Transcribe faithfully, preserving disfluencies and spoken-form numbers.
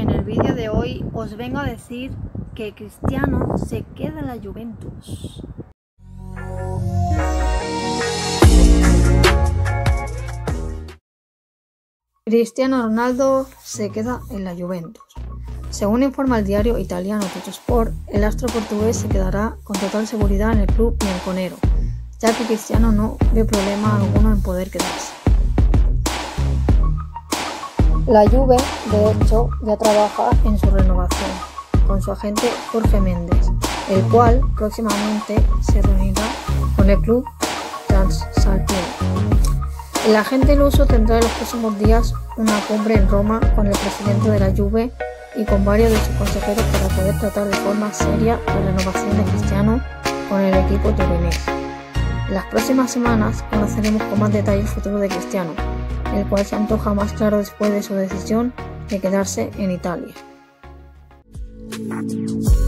En el vídeo de hoy os vengo a decir que Cristiano se queda en la Juventus. Cristiano Ronaldo se queda en la Juventus. Según informa el diario italiano Tuttosport, el astro portugués se quedará con total seguridad en el club bianconero, ya que Cristiano no ve problema alguno en poder quedarse. La Juve, de hecho, ya trabaja en su renovación con su agente Jorge Méndez, el cual próximamente se reunirá con el club transalpino. El agente luso tendrá en los próximos días una cumbre en Roma con el presidente de la Juve y con varios de sus consejeros para poder tratar de forma seria la renovación de Cristiano con el equipo turinés. En las próximas semanas conoceremos con más detalle el futuro de Cristiano, el cual se antoja más claro después de su decisión de quedarse en Italia.